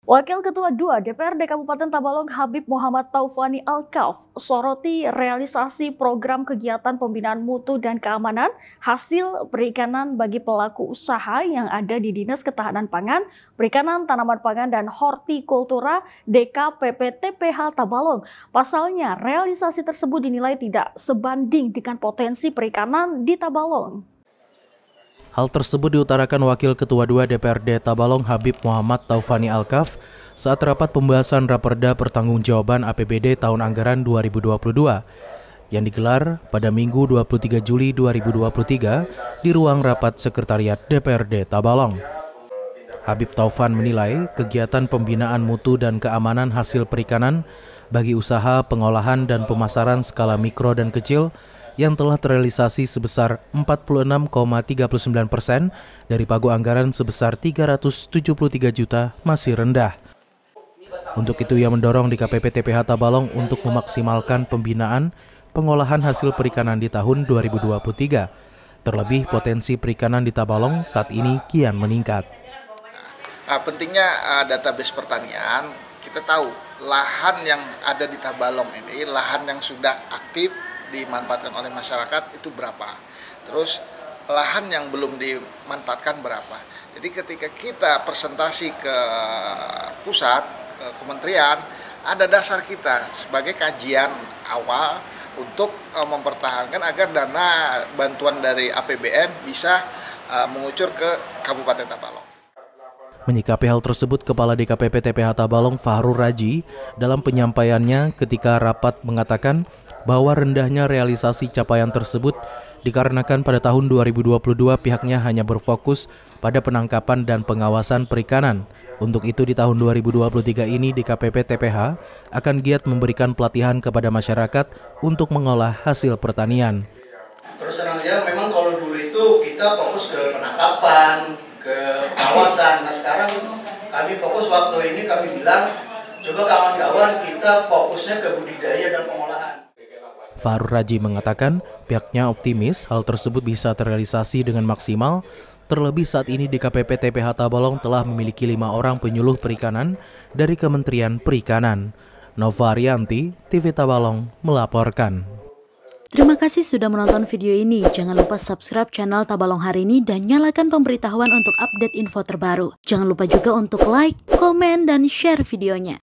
Wakil Ketua 2 DPRD Kabupaten Tabalong Habib Muhammad Taufani Alkaf soroti realisasi program kegiatan pembinaan mutu dan keamanan hasil perikanan bagi pelaku usaha yang ada di Dinas Ketahanan Pangan, Perikanan, Tanaman Pangan, dan Hortikultura DKPP TPH Tabalong. Pasalnya, realisasi tersebut dinilai tidak sebanding dengan potensi perikanan di Tabalong. Hal tersebut diutarakan Wakil Ketua 2 DPRD Tabalong Habib Muhammad Taufani Alkaf saat rapat pembahasan Raperda Pertanggungjawaban APBD tahun anggaran 2022 yang digelar pada Minggu 23 Juli 2023 di ruang rapat Sekretariat DPRD Tabalong. Habib Taufan menilai kegiatan pembinaan mutu dan keamanan hasil perikanan bagi usaha pengolahan dan pemasaran skala mikro dan kecil yang telah terrealisasi sebesar 46,39% dari pagu anggaran sebesar 373 juta masih rendah. Untuk itu ia mendorong DKPP TPH Tabalong untuk memaksimalkan pembinaan pengolahan hasil perikanan di tahun 2023. Terlebih potensi perikanan di Tabalong saat ini kian meningkat. Pentingnya database pertanian, kita tahu lahan yang ada di Tabalong ini, lahan yang sudah aktif dimanfaatkan oleh masyarakat itu berapa, terus lahan yang belum dimanfaatkan berapa. Jadi ketika kita presentasi ke pusat, ke kementerian, ada dasar kita sebagai kajian awal untuk mempertahankan agar dana bantuan dari APBN bisa mengucur ke Kabupaten Tabalong. Menyikapi hal tersebut, Kepala DKPP TPH Tabalong Fahrul Raji dalam penyampaiannya ketika rapat mengatakan bahwa rendahnya realisasi capaian tersebut dikarenakan pada tahun 2022 pihaknya hanya berfokus pada penangkapan dan pengawasan perikanan. Untuk itu di tahun 2023 ini DKPP TPH akan giat memberikan pelatihan kepada masyarakat untuk mengolah hasil pertanian. Terus terang aja memang kalau dulu itu kita fokus ke penangkapan, ke pengawasan. Nah sekarang kami fokus waktu ini kami bilang coba kawan-kawan kita fokusnya ke budidaya dan pengolahan. Fahrul Raji mengatakan pihaknya optimis hal tersebut bisa terrealisasi dengan maksimal, terlebih saat ini DKPP TPH Tabalong telah memiliki 5 orang penyuluh perikanan dari Kementerian Perikanan. Nova Arianti, TV Tabalong melaporkan. Terima kasih sudah menonton video ini. Jangan lupa subscribe channel Tabalong Hari Ini dan nyalakan pemberitahuan untuk update info terbaru. Jangan lupa juga untuk like, komen, dan share videonya.